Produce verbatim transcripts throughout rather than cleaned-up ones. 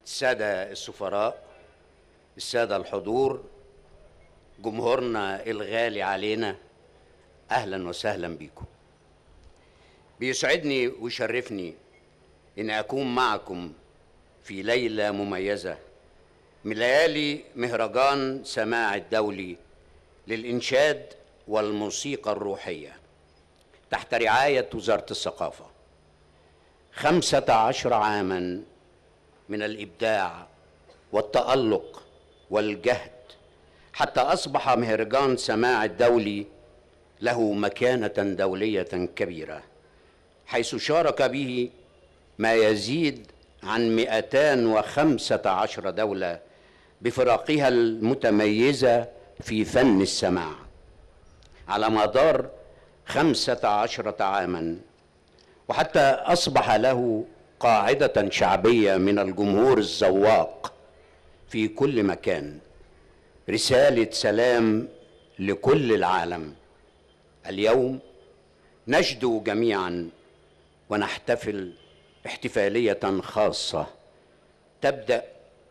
السادة السفراء، السادة الحضور، جمهورنا الغالي علينا، أهلا وسهلا بكم. بيسعدني ويشرفني إن أكون معكم في ليلة مميزة من ليالي مهرجان سماع الدولي للإنشاد والموسيقى الروحية تحت رعاية وزارة الثقافة. خمسة عشر عاما من الإبداع والتألق والجهد حتى أصبح مهرجان سماع الدولي له مكانة دولية كبيرة، حيث شارك به ما يزيد عن مئتين وخمسة عشر دولة بفرقها المتميزة في فن السماع على مدار خمسة عشرة عاما، وحتى أصبح له قاعدة شعبية من الجمهور الذواق في كل مكان. رسالة سلام لكل العالم. اليوم نجدو جميعا ونحتفل احتفالية خاصة تبدأ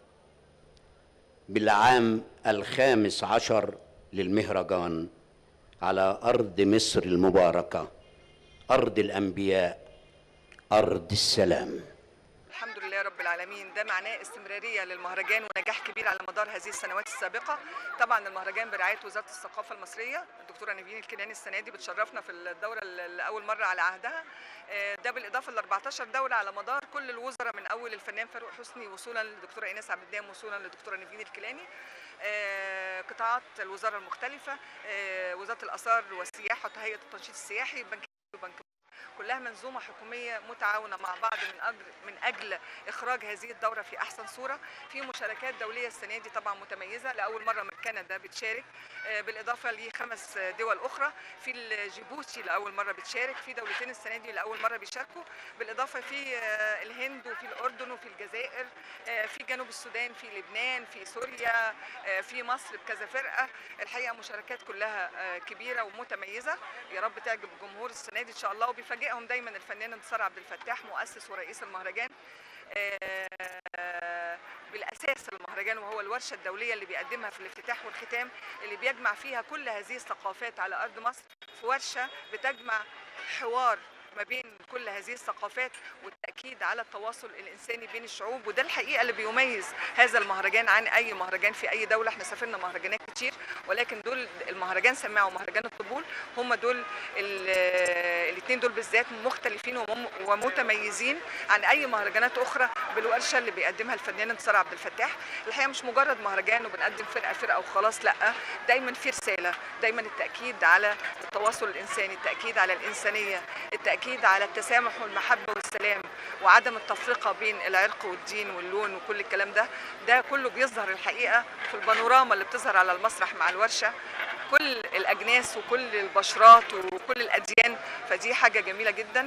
بالعام الخامس عشر للمهرجان على أرض مصر المباركة، أرض الأنبياء، أرض السلام. الحمد لله رب العالمين. ده معناه استمرارية للمهرجان ونجاح كبير على مدار هذه السنوات السابقة. طبعا المهرجان برعاية وزارة الثقافة المصرية، الدكتورة نيفين الكناني السنة دي بتشرفنا في الدورة اللي أول مرة على عهدها. ده بالإضافة ل أربعتاشر دولة على مدار كل الوزراء، من أول الفنان فاروق حسني وصولا للدكتورة إيناس عبد الدام وصولا للدكتورة نيفين الكناني. قطاعات الوزارة المختلفة، وزارة الآثار والسياحة وهيئة التنشيط السياحي، بنك وبنك كلها منظومة حكومية متعاونة مع بعض من أجل من أجل إخراج هذه الدورة في أحسن صورة. في مشاركات دولية السنة دي طبعا متميزة، لأول مرة كندا بتشارك، بالإضافة لخمس دول أخرى. في جيبوتي لأول مرة بتشارك، في دولتين السنة دي لأول مرة بيشاركوا، بالإضافة في الهند وفي الأردن وفي الجزائر، في جنوب السودان، في لبنان، في سوريا، في مصر بكذا فرقة. الحقيقة مشاركات كلها كبيرة ومتميزة. يا رب تعجب الجمهور السنة دي إن شاء الله. وبيفاجئهم دايما الفنان انتصار عبد الفتاح مؤسس ورئيس المهرجان بالأساس المهرجان، وهو الورشة الدولية اللي بيقدمها في الافتتاح والختام، اللي بيجمع فيها كل هذه الثقافات على أرض مصر في ورشة بتجمع حوار ما بين كل هذه الثقافات والتأكيد على التواصل الإنساني بين الشعوب. وده الحقيقة اللي بيميز هذا المهرجان عن أي مهرجان في أي دولة. احنا سافرنا مهرجانات كتير، ولكن دول المهرجان سماع ومهرجان الطبول هم دول الاثنين دول بالذات مختلفين ومتميزين عن أي مهرجانات أخرى بالورشة اللي بيقدمها الفنان انتصار عبد الفتاح. الحقيقة مش مجرد مهرجان وبنقدم فرقة فرقة وخلاص، لا، دايما في رسالة، دايما التأكيد على التواصل الإنساني، التأكيد على الإنسانية، التأكيد على التسامح والمحبة والسلام وعدم التفرقة بين العرق والدين واللون وكل الكلام ده. ده كله بيظهر الحقيقة في البانوراما اللي بتظهر على المسرح مع الورشة، كل الأجناس وكل البشرات وكل الأديان. فدي حاجة جميلة جدا.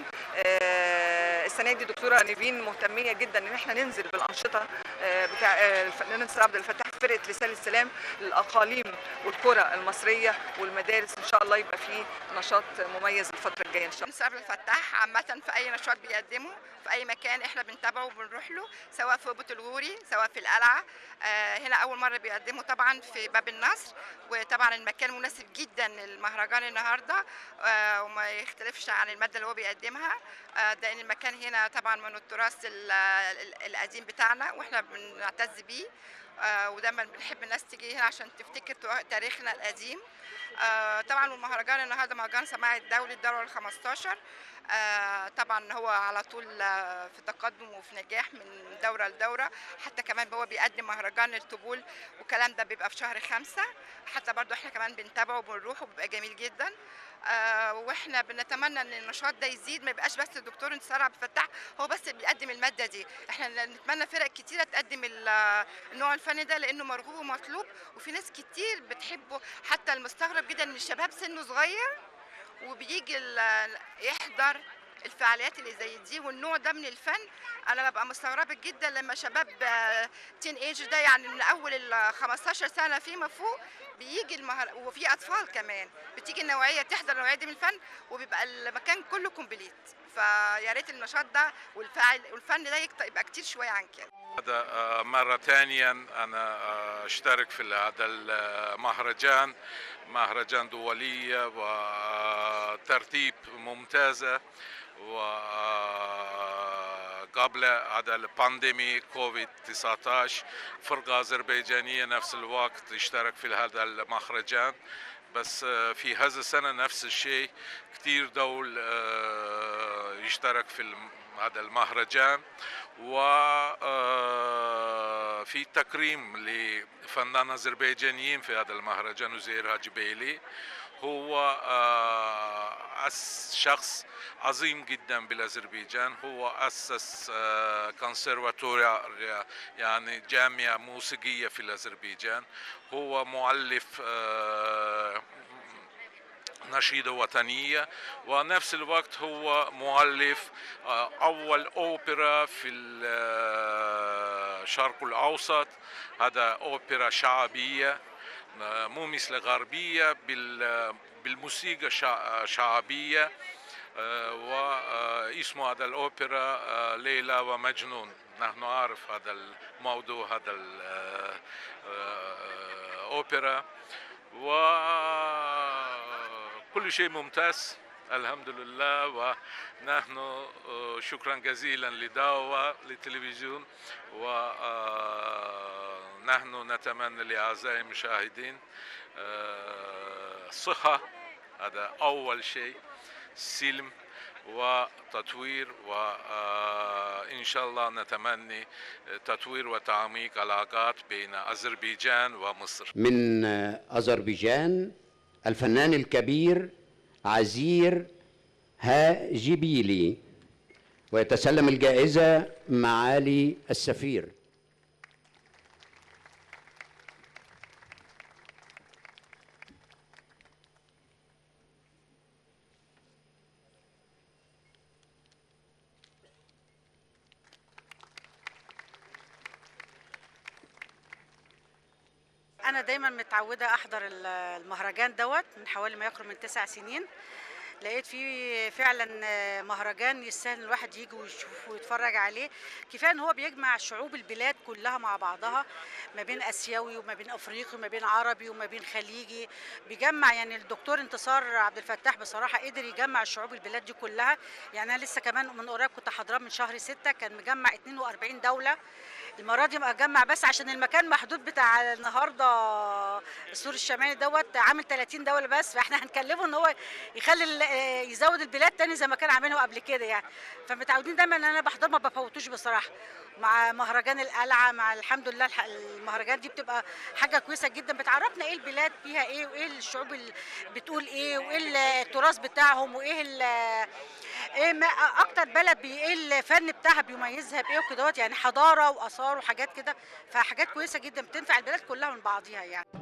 السنة دي دكتورة نيفين مهتمية جدا ان احنا ننزل بالأنشطة بتاع الفنان انتصار عبد الفتاح، فرقة رسالة السلام للأقاليم والقرى المصرية والمدارس. ان شاء الله يبقى فيه نشاط مميز الفترة الجاية ان شاء الله. انتصار عبد الفتاح عامة في أي نشاط بيقدمه في أي مكان احنا بنتابعه وبنروح له، سواء في بوت الغوري سواء في القلعة. آه هنا أول مرة بيقدمه طبعا في باب النصر، وطبعا المكان مناسب جدا للمهرجان النهارده، آه وما يختلفش عن المادة اللي هو بيقدمها. آه ده ان المكان هنا طبعا من التراث القديم بتاعنا واحنا بنعتز بيه، آه ودايما بنحب الناس تيجي هنا عشان تفتكر تاريخنا القديم. آه طبعا المهرجان النهارده مهرجان سماع الدولي الدورة الخمستاشر. آه طبعا هو على طول آه في تقدم وفي نجاح من دورة لدورة، حتى كمان هو بيقدم مهرجان الطبول والكلام ده بيبقى في شهر خمسة، حتى برضو احنا كمان بنتابعه وبنروح وبيبقى جميل جدا. آه واحنا بنتمنى ان النشاط ده يزيد، ما يبقاش بس الدكتور انتصار عبد الفتاح هو بس بيقدم المادة دي. احنا نتمنى فرق كتيرة تقدم النوع الفني ده لانه مرغوب ومطلوب، وفي ناس كتير بتحبه. حتى المستغرب جدا ان الشباب سنه صغير وبيجي يحضر الفعاليات اللي زي دي والنوع ده من الفن. انا ببقى مستغربه جدا لما شباب تين ايج ده، يعني من اول ال خمستاشر سنه فيما فوق، بيجي المهر... وفي اطفال كمان بتيجي النوعيه تحضر النوعيه دي من الفن، وبيبقى المكان كله كومبليت. فيا ريت النشاط ده والفعل والفن ده يبقى كتير شويه عن كده. هذا مرة ثانية أنا أشترك في هذا المهرجان، مهرجان دولية وترتيب ممتازة، وقبل هذا البانديمي كوفيد تسعة عشر فرقة أذربيجانية نفس الوقت اشترك في هذا المهرجان، بس في هذا السنة نفس الشيء كتير دول يشترك في هذا المهرجان، وفي تكريم لفنان أذربيجانيين في هذا المهرجان. وزير هاجبيلي هو شخص عظيم جدا بالأذربيجان، هو أسس كونسرفاتوريا يعني جامعة موسيقية في الأذربيجان، هو مؤلف نشيدة وطنية، ونفس الوقت هو مؤلف أول أوبرا في الشرق الأوسط. هذا أوبرا شعبية مو مثل غربية، بالموسيقى شعبية، واسمه هذا الأوبرا ليلى ومجنون. نحن نعرف هذا الموضوع، هذا الأوبرا، وكل شيء ممتاز الحمد لله. ونحن شكرا جزيلا لدعوة للتلفزيون، ونحن نتمنى لأعزائي المشاهدين صحة، هذا أول شيء، سلم وتطوير، وإن شاء الله نتمنى تطوير وتعميق علاقات بين أذربيجان ومصر. من أذربيجان الفنان الكبير عزير هاجبيلي، ويتسلم الجائزة معالي السفير. أنا دايما متعودة أحضر المهرجان دوت من حوالي ما يقرب من تسع سنين. لقيت فيه فعلا مهرجان يستاهل الواحد يجي ويشوفه ويتفرج عليه. كفايه ان هو بيجمع شعوب البلاد كلها مع بعضها، ما بين اسيوي وما بين افريقي وما بين عربي وما بين خليجي. بيجمع يعني الدكتور انتصار عبد الفتاح بصراحه قدر يجمع الشعوب البلاد دي كلها. يعني انا لسه كمان من قريب كنت حاضراه من شهر ستة، كان مجمع اتنين وأربعين دوله. المره دي اجمع بس عشان المكان محدود بتاع النهارده السور الشمالي دوت عامل تلاتين دوله بس، فاحنا هنكلفه ان هو يخلي يزود البلاد تاني زي ما كان عاملها قبل كده يعني. فمتعودين دايما ان انا بحضر ما بفوتوش بصراحه. مع مهرجان القلعه، مع الحمد لله المهرجان دي بتبقى حاجه كويسه جدا، بتعرفنا ايه البلاد فيها ايه، وايه الشعوب اللي بتقول ايه، وايه التراث بتاعهم، وايه ايه ما اكتر بلد ايه الفن بتاعها بيميزها بايه وكده يعني، حضاره واثار وحاجات كده. فحاجات كويسه جدا بتنفع البلاد كلها من بعضيها يعني.